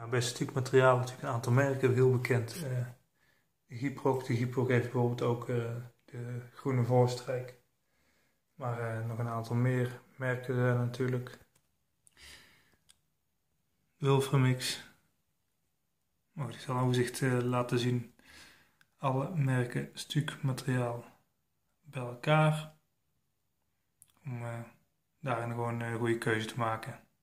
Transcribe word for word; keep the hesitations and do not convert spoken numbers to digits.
Nou, bij stukmateriaal natuurlijk een aantal merken heel bekend. Uh, de Gyproc, de Gyproc heeft bijvoorbeeld ook uh, de groene voorstrijk. Maar uh, nog een aantal meer merken uh, natuurlijk. Wilframix. Oh, ik zal een overzicht uh, laten zien. Alle merken stukmateriaal bij elkaar. Om uh, daarin gewoon een goede keuze te maken.